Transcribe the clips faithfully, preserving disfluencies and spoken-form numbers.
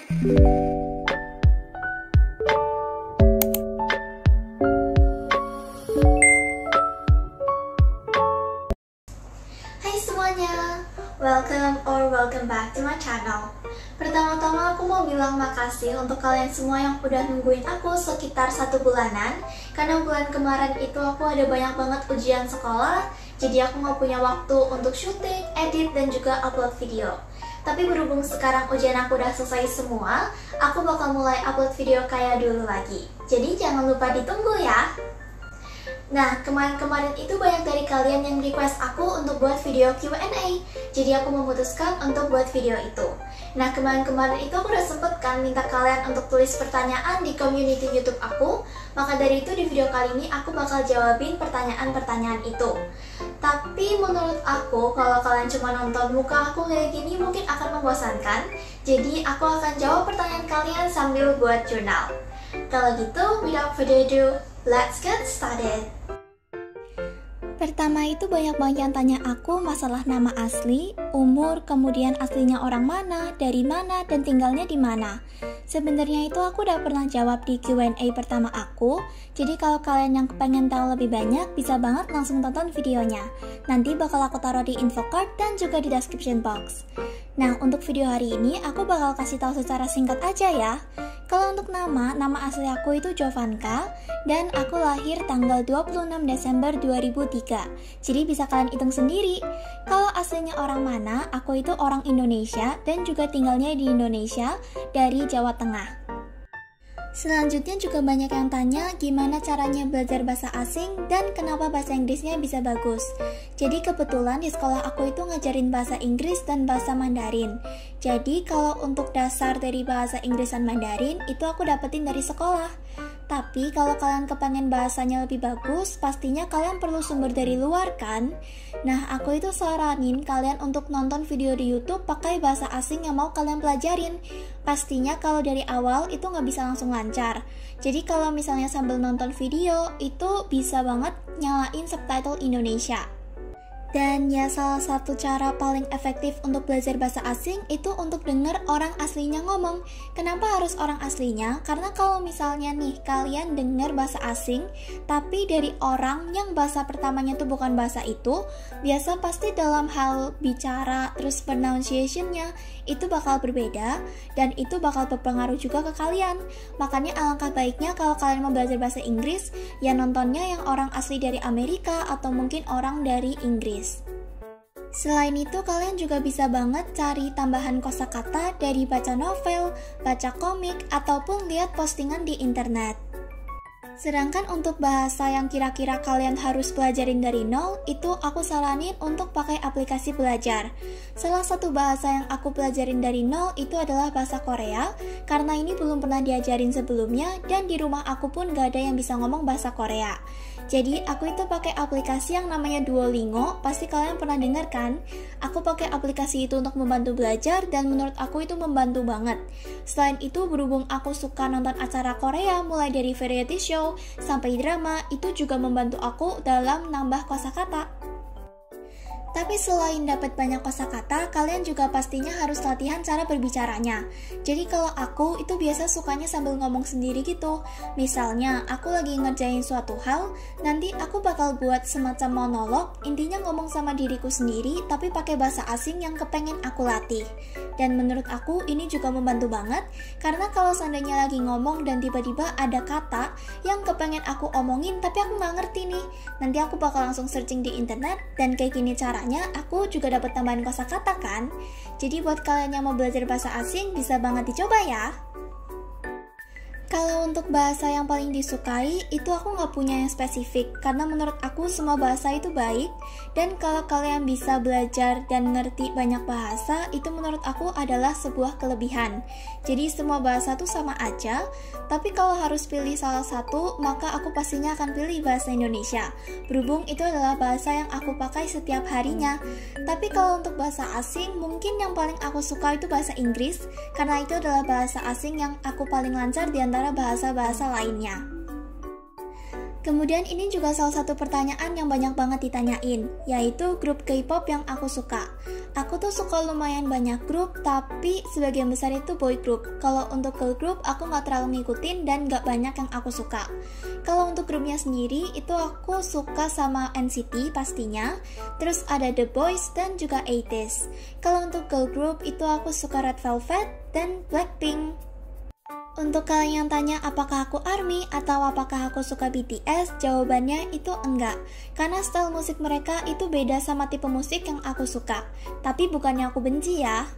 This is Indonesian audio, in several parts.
Hai semuanya, welcome or welcome back to my channel. Pertama-tama aku mau bilang makasih untuk kalian semua yang udah nungguin aku sekitar satu bulanan. Karena bulan kemarin itu aku ada banyak banget ujian sekolah, jadi aku nggak punya waktu untuk syuting, edit, dan juga upload video. Tapi berhubung sekarang ujian aku udah selesai semua, aku bakal mulai upload video kayak dulu lagi. Jadi jangan lupa ditunggu ya. Nah, kemarin-kemarin itu banyak dari kalian yang request aku untuk buat video Q and A. Jadi aku memutuskan untuk buat video itu. Nah, kemarin-kemarin itu aku udah sempet kan minta kalian untuk tulis pertanyaan di community YouTube aku. Maka dari itu di video kali ini aku bakal jawabin pertanyaan-pertanyaan itu. Tapi menurut aku, kalau kalian cuma nonton muka aku kayak gini mungkin akan membosankan. Jadi aku akan jawab pertanyaan kalian sambil buat jurnal. Kalau gitu, without further ado, let's get started. Pertama itu banyak banget yang tanya aku masalah nama asli, umur, kemudian aslinya orang mana, dari mana, dan tinggalnya di mana. Sebenarnya itu aku udah pernah jawab di Q and A pertama aku. Jadi kalau kalian yang pengen tahu lebih banyak, bisa banget langsung tonton videonya. Nanti bakal aku taruh di info card dan juga di description box. Nah, untuk video hari ini aku bakal kasih tahu secara singkat aja ya. Kalau untuk nama, nama asli aku itu Jovanka, dan aku lahir tanggal dua puluh enam Desember dua ribu tiga. Jadi bisa kalian hitung sendiri. Kalau aslinya orang mana, aku itu orang Indonesia dan juga tinggalnya di Indonesia dari Jawa Tengah. Selanjutnya juga banyak yang tanya gimana caranya belajar bahasa asing dan kenapa bahasa Inggrisnya bisa bagus. Jadi kebetulan di sekolah aku itu ngajarin bahasa Inggris dan bahasa Mandarin. Jadi kalau untuk dasar dari bahasa Inggris dan Mandarin itu aku dapetin dari sekolah. Tapi kalau kalian kepengen bahasanya lebih bagus, pastinya kalian perlu sumber dari luar kan? Nah, aku itu saranin kalian untuk nonton video di YouTube pakai bahasa asing yang mau kalian pelajarin. Pastinya kalau dari awal itu nggak bisa langsung lancar. Jadi kalau misalnya sambil nonton video, itu bisa banget nyalain subtitle Indonesia. Dan ya salah satu cara paling efektif untuk belajar bahasa asing itu untuk denger orang aslinya ngomong. Kenapa harus orang aslinya? Karena kalau misalnya nih kalian denger bahasa asing tapi dari orang yang bahasa pertamanya tuh bukan bahasa itu, biasa pasti dalam hal bicara terus pronunciation-nya itu bakal berbeda dan itu bakal berpengaruh juga ke kalian. Makanya alangkah baiknya kalau kalian mau belajar bahasa Inggris, ya nontonnya yang orang asli dari Amerika atau mungkin orang dari Inggris. Selain itu, kalian juga bisa banget cari tambahan kosakata dari baca novel, baca komik, ataupun lihat postingan di internet. Sedangkan untuk bahasa yang kira-kira kalian harus pelajarin dari nol, itu aku saranin untuk pakai aplikasi belajar. Salah satu bahasa yang aku pelajarin dari nol itu adalah bahasa Korea, karena ini belum pernah diajarin sebelumnya, dan di rumah aku pun gak ada yang bisa ngomong bahasa Korea. Jadi aku itu pakai aplikasi yang namanya Duolingo, pasti kalian pernah dengar kan? Aku pakai aplikasi itu untuk membantu belajar dan menurut aku itu membantu banget. Selain itu berhubung aku suka nonton acara Korea mulai dari variety show sampai drama, itu juga membantu aku dalam nambah kosakata. Tapi selain dapat banyak kosakata, kalian juga pastinya harus latihan cara berbicaranya. Jadi kalau aku itu biasa sukanya sambil ngomong sendiri gitu. Misalnya, aku lagi ngerjain suatu hal, nanti aku bakal buat semacam monolog, intinya ngomong sama diriku sendiri, tapi pakai bahasa asing yang kepengen aku latih. Dan menurut aku ini juga membantu banget, karena kalau seandainya lagi ngomong dan tiba-tiba ada kata yang kepengen aku omongin, tapi aku nggak ngerti nih, nanti aku bakal langsung searching di internet, dan kayak gini caranya aku juga dapat tambahan kosakata kan. Jadi buat kalian yang mau belajar bahasa asing bisa banget dicoba ya. Kalau untuk bahasa yang paling disukai, itu aku nggak punya yang spesifik, karena menurut aku semua bahasa itu baik, dan kalau kalian bisa belajar dan ngerti banyak bahasa, itu menurut aku adalah sebuah kelebihan. Jadi semua bahasa tuh sama aja, tapi kalau harus pilih salah satu, maka aku pastinya akan pilih bahasa Indonesia, berhubung itu adalah bahasa yang aku pakai setiap harinya. Tapi kalau untuk bahasa asing, mungkin yang paling aku suka itu bahasa Inggris, karena itu adalah bahasa asing yang aku paling lancar di antara bahasa-bahasa lainnya. Kemudian ini juga salah satu pertanyaan yang banyak banget ditanyain, yaitu grup K-pop yang aku suka. Aku tuh suka lumayan banyak grup, tapi sebagian besar itu boy group. Kalau untuk girl group, aku nggak terlalu ngikutin dan nggak banyak yang aku suka. Kalau untuk grupnya sendiri, itu aku suka sama N C T pastinya, terus ada The Boys dan juga eighties. Kalau untuk girl group, itu aku suka Red Velvet dan Blackpink. Untuk kalian yang tanya apakah aku ARMY atau apakah aku suka B T S, jawabannya itu enggak. Karena style musik mereka itu beda sama tipe musik yang aku suka. Tapi bukannya aku benci ya.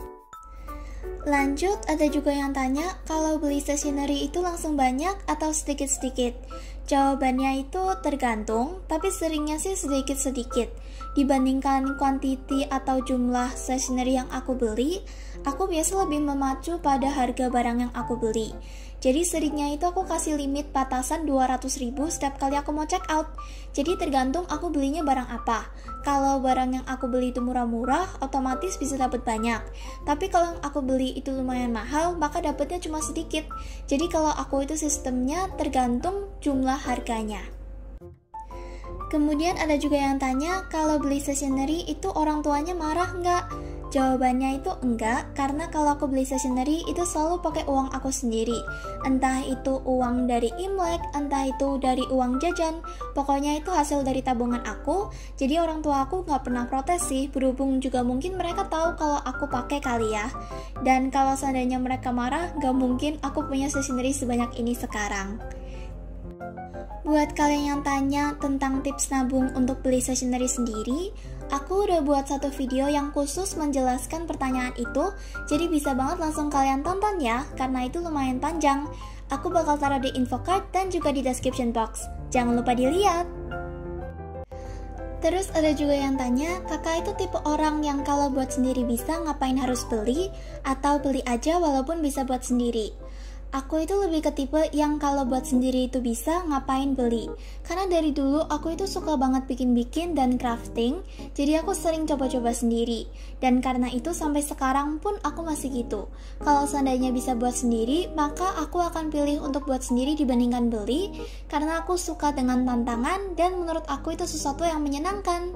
Lanjut, ada juga yang tanya kalau beli stationery itu langsung banyak atau sedikit-sedikit. Jawabannya itu tergantung, tapi seringnya sih sedikit-sedikit. Dibandingkan kuantiti atau jumlah stationery yang aku beli, aku biasa lebih memacu pada harga barang yang aku beli. Jadi seringnya itu aku kasih limit batasan dua ratus ribu setiap kali aku mau check out. Jadi tergantung aku belinya barang apa. Kalau barang yang aku beli itu murah-murah, otomatis bisa dapat banyak. Tapi kalau yang aku beli itu lumayan mahal, maka dapatnya cuma sedikit. Jadi kalau aku itu sistemnya tergantung jumlah harganya. Kemudian ada juga yang tanya, kalau beli stationery itu orang tuanya marah nggak? Jawabannya itu enggak, karena kalau aku beli stationery itu selalu pakai uang aku sendiri. Entah itu uang dari Imlek, entah itu dari uang jajan, pokoknya itu hasil dari tabungan aku. Jadi orang tua aku nggak pernah protes sih, berhubung juga mungkin mereka tahu kalau aku pakai kali ya. Dan kalau seandainya mereka marah, nggak mungkin aku punya stationery sebanyak ini sekarang. Buat kalian yang tanya tentang tips nabung untuk beli stationery sendiri, aku udah buat satu video yang khusus menjelaskan pertanyaan itu, jadi bisa banget langsung kalian tonton ya, karena itu lumayan panjang. Aku bakal taruh di info card dan juga di description box. Jangan lupa dilihat. Terus ada juga yang tanya, kakak itu tipe orang yang kalau buat sendiri bisa ngapain harus beli, atau beli aja walaupun bisa buat sendiri. Aku itu lebih ke tipe yang kalau buat sendiri itu bisa, ngapain beli. Karena dari dulu aku itu suka banget bikin-bikin dan crafting, jadi aku sering coba-coba sendiri. Dan karena itu sampai sekarang pun aku masih gitu. Kalau seandainya bisa buat sendiri, maka aku akan pilih untuk buat sendiri dibandingkan beli, karena aku suka dengan tantangan dan menurut aku itu sesuatu yang menyenangkan.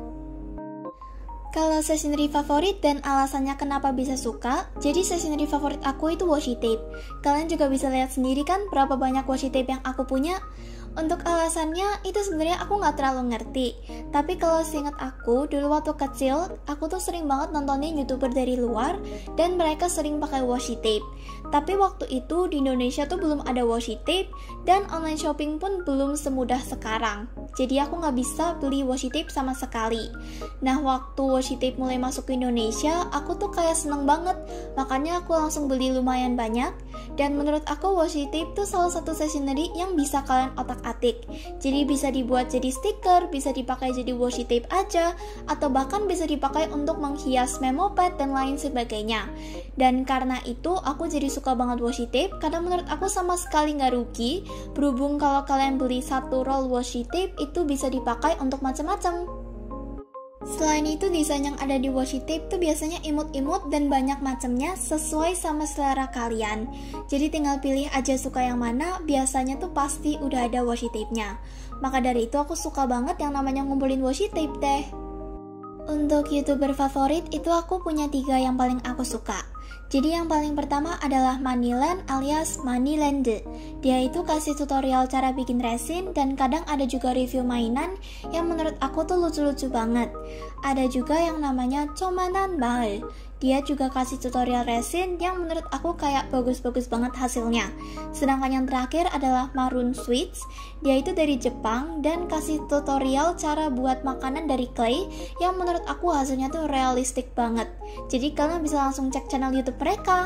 Kalau stationery favorit dan alasannya kenapa bisa suka, jadi stationery favorit aku itu washi tape. Kalian juga bisa lihat sendiri kan berapa banyak washi tape yang aku punya. Untuk alasannya itu sebenarnya aku nggak terlalu ngerti. Tapi kalau seingat aku, dulu waktu kecil, aku tuh sering banget nontonin YouTuber dari luar dan mereka sering pakai washi tape. Tapi waktu itu di Indonesia tuh belum ada washi tape dan online shopping pun belum semudah sekarang. Jadi aku nggak bisa beli washi tape sama sekali. Nah waktu washi tape mulai masuk ke Indonesia, aku tuh kayak seneng banget. Makanya aku langsung beli lumayan banyak. Dan menurut aku washi tape tuh salah satu stationery yang bisa kalian otak-atik. Jadi bisa dibuat jadi stiker, bisa dipakai jadi washi tape aja, atau bahkan bisa dipakai untuk menghias memo pad dan lain sebagainya. Dan karena itu aku jadi suka banget washi tape, karena menurut aku sama sekali nggak rugi. Berhubung kalau kalian beli satu roll washi tape itu bisa dipakai untuk macam-macam. Selain itu, desain yang ada di washi tape tuh biasanya imut-imut dan banyak macamnya sesuai sama selera kalian. Jadi tinggal pilih aja suka yang mana, biasanya tuh pasti udah ada washi tape-nya. Maka dari itu aku suka banget yang namanya ngumpulin washi tape deh. Untuk YouTuber favorit itu aku punya tiga yang paling aku suka. Jadi yang paling pertama adalah Maniland alias Manilende. Dia itu kasih tutorial cara bikin resin dan kadang ada juga review mainan yang menurut aku tuh lucu-lucu banget. Ada juga yang namanya Chomanan Bae. Dia juga kasih tutorial resin yang menurut aku kayak bagus-bagus banget hasilnya. Sedangkan yang terakhir adalah Maroon Sweets. Dia itu dari Jepang dan kasih tutorial cara buat makanan dari clay yang menurut aku hasilnya tuh realistik banget. Jadi kalian bisa langsung cek channel YouTube mereka.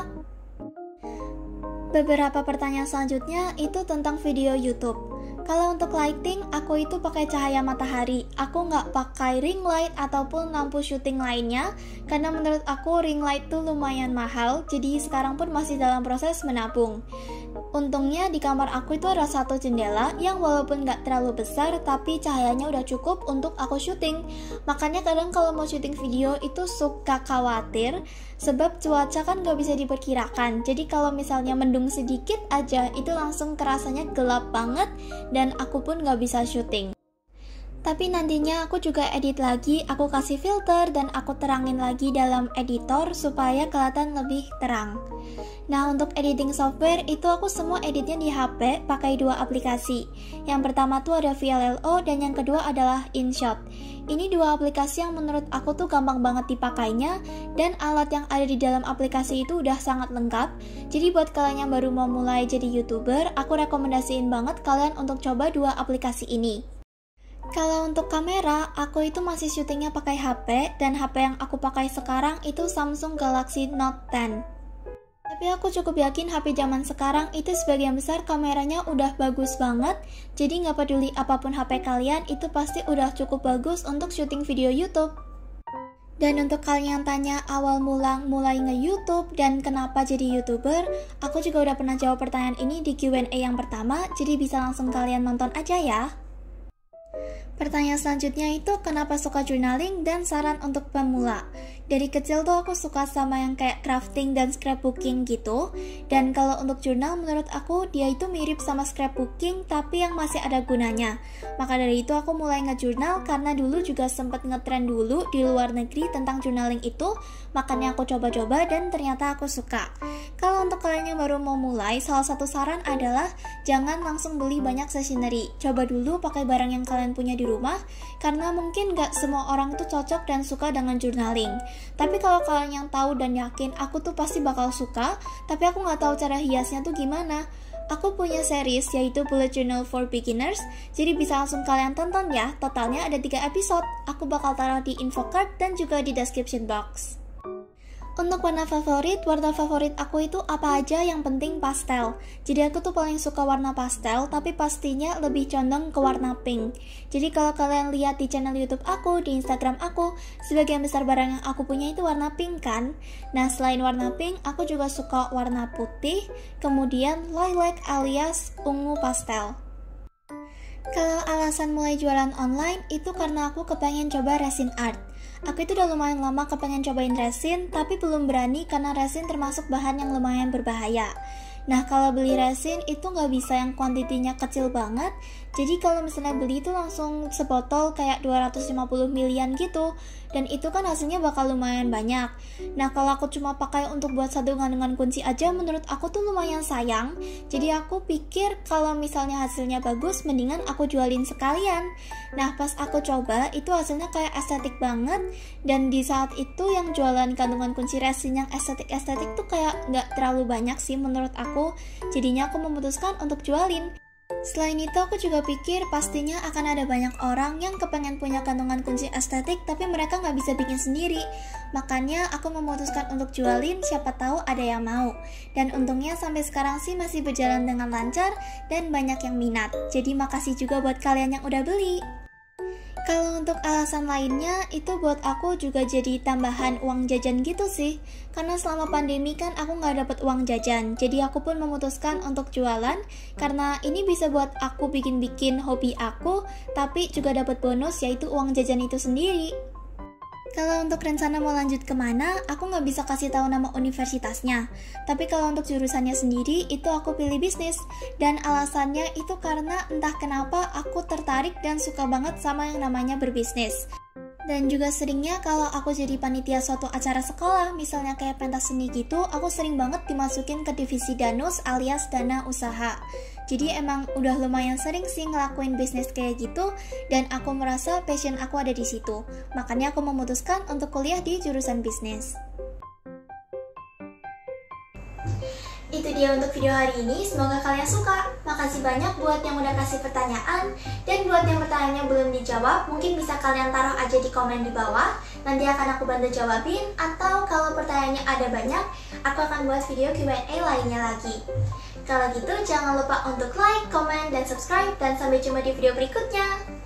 Beberapa pertanyaan selanjutnya itu tentang video YouTube. Kalau untuk lighting, aku itu pakai cahaya matahari. Aku nggak pakai ring light ataupun lampu syuting lainnya, karena menurut aku ring light tuh lumayan mahal, jadi sekarang pun masih dalam proses menabung. Untungnya di kamar aku itu ada satu jendela yang walaupun gak terlalu besar tapi cahayanya udah cukup untuk aku syuting. Makanya kadang kalau mau syuting video itu suka khawatir sebab cuaca kan gak bisa diperkirakan. Jadi kalau misalnya mendung sedikit aja itu langsung kerasanya gelap banget dan aku pun gak bisa syuting. Tapi nantinya aku juga edit lagi, aku kasih filter dan aku terangin lagi dalam editor supaya kelihatan lebih terang. Nah, untuk editing software itu aku semua editnya di H P pakai dua aplikasi. Yang pertama tuh ada V L L O dan yang kedua adalah InShot. Ini dua aplikasi yang menurut aku tuh gampang banget dipakainya dan alat yang ada di dalam aplikasi itu udah sangat lengkap. Jadi buat kalian yang baru mau mulai jadi YouTuber, aku rekomendasiin banget kalian untuk coba dua aplikasi ini. Kalau untuk kamera, aku itu masih syutingnya pakai H P dan H P yang aku pakai sekarang itu Samsung Galaxy Note sepuluh. Tapi aku cukup yakin H P zaman sekarang itu sebagian besar kameranya udah bagus banget. Jadi nggak peduli apapun H P kalian, itu pasti udah cukup bagus untuk syuting video YouTube. Dan untuk kalian yang tanya awal mula mulai nge-YouTube dan kenapa jadi YouTuber, aku juga udah pernah jawab pertanyaan ini di Q and A yang pertama, jadi bisa langsung kalian nonton aja ya. Pertanyaan selanjutnya itu kenapa suka journaling dan saran untuk pemula. Dari kecil tuh aku suka sama yang kayak crafting dan scrapbooking gitu. Dan kalau untuk jurnal menurut aku dia itu mirip sama scrapbooking tapi yang masih ada gunanya. Maka dari itu aku mulai nge-jurnal karena dulu juga sempat ngetrend dulu di luar negeri tentang journaling itu. Makanya aku coba-coba dan ternyata aku suka. Kalau untuk kalian yang baru mau mulai, salah satu saran adalah jangan langsung beli banyak stationery. Coba dulu pakai barang yang kalian punya di rumah, karena mungkin gak semua orang tuh cocok dan suka dengan journaling. Tapi kalau kalian yang tahu dan yakin aku tuh pasti bakal suka, tapi aku gak tahu cara hiasnya tuh gimana. Aku punya series yaitu Bullet Journal for Beginners, jadi bisa langsung kalian tonton ya. Totalnya ada tiga episode, aku bakal taruh di info card dan juga di description box. Untuk warna favorit, warna favorit aku itu apa aja yang penting pastel. Jadi aku tuh paling suka warna pastel, tapi pastinya lebih condong ke warna pink. Jadi kalau kalian lihat di channel YouTube aku, di Instagram aku, sebagian besar barang yang aku punya itu warna pink kan. Nah selain warna pink, aku juga suka warna putih, kemudian lilac alias ungu pastel. Kalau alasan mulai jualan online itu karena aku kepengen coba resin art. Aku itu udah lumayan lama kepengen cobain resin, tapi belum berani karena resin termasuk bahan yang lumayan berbahaya. Nah kalau beli resin itu nggak bisa yang kuantitinya kecil banget. Jadi kalau misalnya beli itu langsung sebotol kayak dua ratus lima puluh milian gitu. Dan itu kan hasilnya bakal lumayan banyak. Nah kalau aku cuma pakai untuk buat satu gantungan kunci aja, menurut aku tuh lumayan sayang. Jadi aku pikir kalau misalnya hasilnya bagus, mendingan aku jualin sekalian. Nah pas aku coba itu hasilnya kayak estetik banget. Dan di saat itu yang jualan gantungan kunci resin yang estetik-estetik tuh kayak nggak terlalu banyak sih menurut aku. Jadinya aku memutuskan untuk jualin. Selain itu aku juga pikir pastinya akan ada banyak orang yang kepengen punya gantungan kunci estetik tapi mereka nggak bisa bikin sendiri. Makanya aku memutuskan untuk jualin, siapa tahu ada yang mau. Dan untungnya sampai sekarang sih masih berjalan dengan lancar dan banyak yang minat. Jadi makasih juga buat kalian yang udah beli. Kalau untuk alasan lainnya, itu buat aku juga jadi tambahan uang jajan gitu sih. Karena selama pandemi kan aku nggak dapet uang jajan. Jadi aku pun memutuskan untuk jualan, karena ini bisa buat aku bikin-bikin hobi aku, tapi juga dapat bonus yaitu uang jajan itu sendiri. Kalau untuk rencana mau lanjut kemana, aku nggak bisa kasih tahu nama universitasnya. Tapi kalau untuk jurusannya sendiri, itu aku pilih bisnis. Dan alasannya itu karena entah kenapa aku tertarik dan suka banget sama yang namanya berbisnis. Dan juga seringnya kalau aku jadi panitia suatu acara sekolah, misalnya kayak pentas seni gitu, aku sering banget dimasukin ke divisi danus alias dana usaha. Jadi emang udah lumayan sering sih ngelakuin bisnis kayak gitu, dan aku merasa passion aku ada di situ. Makanya aku memutuskan untuk kuliah di jurusan bisnis. Itu dia untuk video hari ini, semoga kalian suka. Makasih banyak buat yang udah kasih pertanyaan. Dan buat yang pertanyaannya belum dijawab, mungkin bisa kalian taruh aja di komen di bawah. Nanti akan aku bantu jawabin. Atau kalau pertanyaannya ada banyak, aku akan buat video Q and A lainnya lagi. Kalau gitu, jangan lupa untuk like, comment, dan subscribe. Dan sampai jumpa di video berikutnya.